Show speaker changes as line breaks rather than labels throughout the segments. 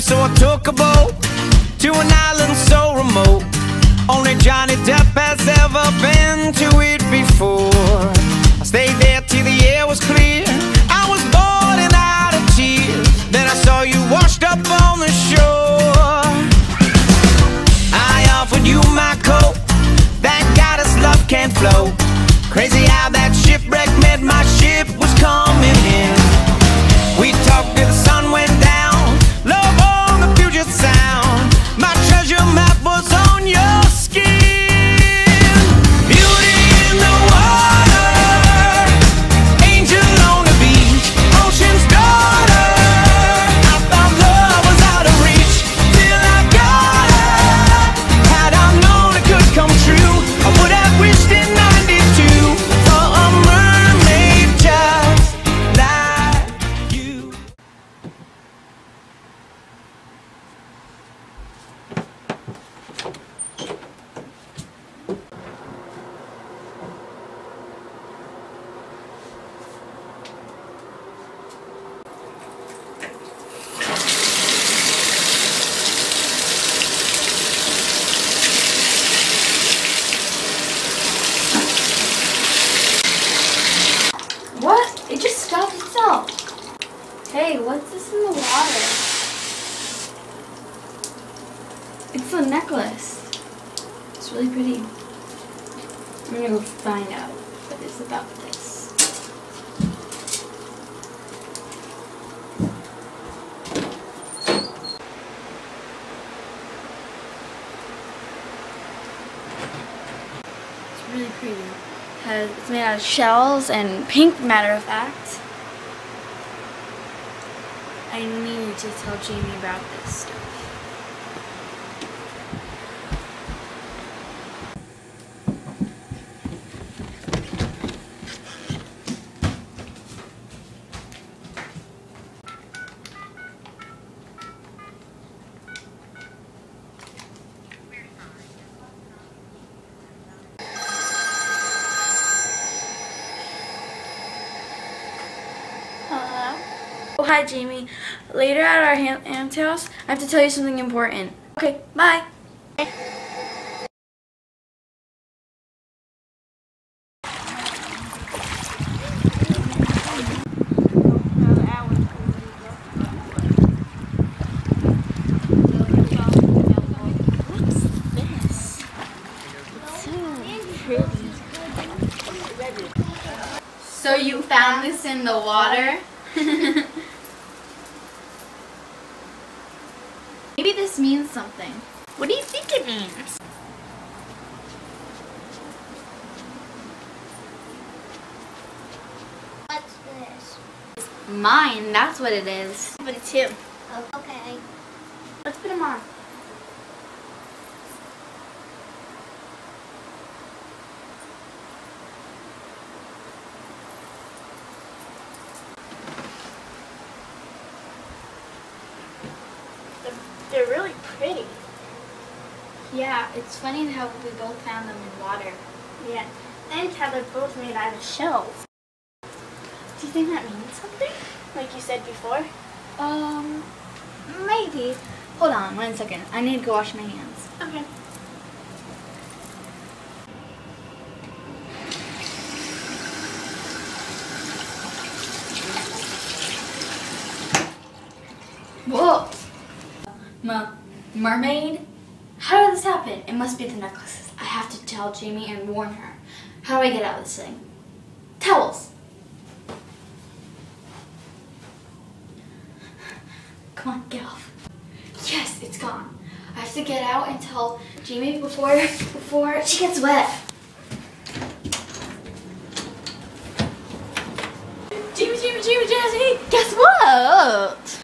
so I took a boat to an island so remote. Only Johnny Depp has ever been to it before. I stayed there till the air was clear. I was boiling out of tears. Then I saw you washed up on the shore. I offered you my coat, thank God us love can't flow. Crazy how that shipwreck meant my ship was coming in. We talked till the sun went down, love on the Puget Sound. My treasure map was on your skin. Beauty in the water, angel on the beach, ocean's daughter. I thought love was out of reach till I got her. Had I known it could come true, I would have wished in '92 for a mermaid just like you.
What? It just stopped itself. Hey, what's this in the water? It's a necklace. It's really pretty. I'm gonna go find out what it's about this. It's really pretty. It's made out of shells and pink, matter of fact. I need to tell Jamie about this stuff. Oh, hi, Jamie. Later at our aunt's house, I have to tell you something important. Okay, bye. What's this? It's so pretty. So you found this in the water? Maybe this means something. What do you think it means?
What's this?
It's mine, that's what it is.
But it's him. Oh, okay.
Let's put him on.
They're really pretty.
Yeah, it's funny how we both found them in water.
Yeah. And how they're both made out of shells.
Do you think that means something?
Like you said before.
Maybe. Hold on 1 second. I need to go wash my hands.
Okay.
Whoa! Mermaid? How did this happen? It must be the necklaces. I have to tell Jamie and warn her. How do I get out of this thing? Towels! Come on, get off. Yes, it's gone. I have to get out and tell Jamie before she gets wet. Jamie, Jazzy, guess what?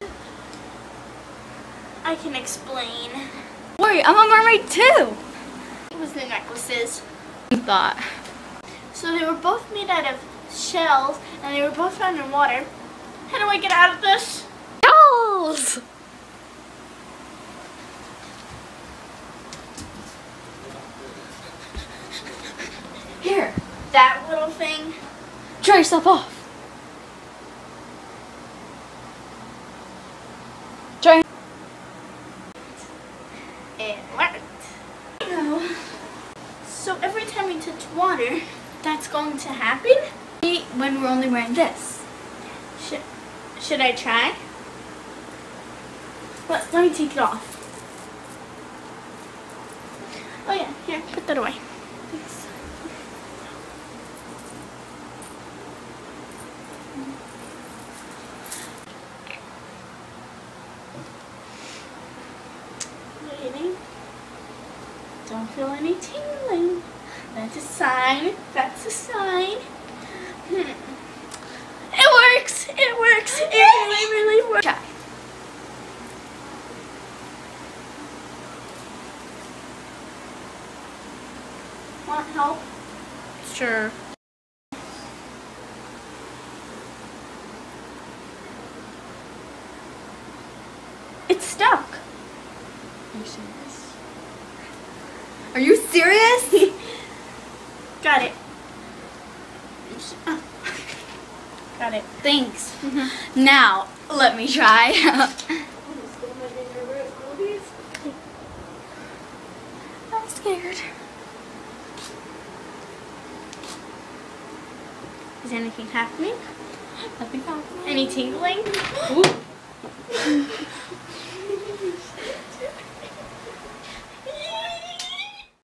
I can explain.
Worry, I'm a mermaid too.
It was the necklaces.
You thought.
So they were both made out of shells and they were both found in water. How do I get out of this?
Towels! Here.
That little thing.
Dry yourself off. Dry.
water, that's going to happen?
When we're only wearing this.
Should I try? Let me take it off. Oh yeah, here, put that away. Thanks. Waiting. Don't feel any tingling. That's a sign. That's a sign. It works. It works. It really works.
Try.
Want help?
Sure.
It's stuck.
Are you serious?
Got it. Got it.
Thanks. Now, let me try. I'm scared.
Is anything happening?
Nothing happening.
Any tingling?
Ooh.